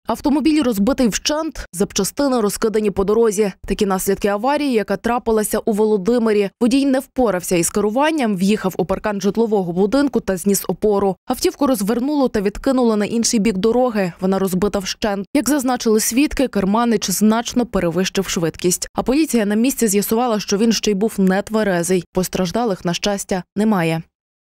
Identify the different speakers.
Speaker 1: Автомобіль розбитий вщент, запчастини розкидані по дорозі. Такі наслідки аварії, яка трапилася у Володимирі. Водій не впорався із керуванням, в'їхав у паркан житлового будинку та зніс опору. Автівку розвернуло та відкинуло на інший бік дороги. Вона розбита вщент. Як зазначили свідки, керманич значно перевищив швидкість. А поліція на місці з'ясувала, що він ще й був нетверезий. Постраждалих, на щастя, немає.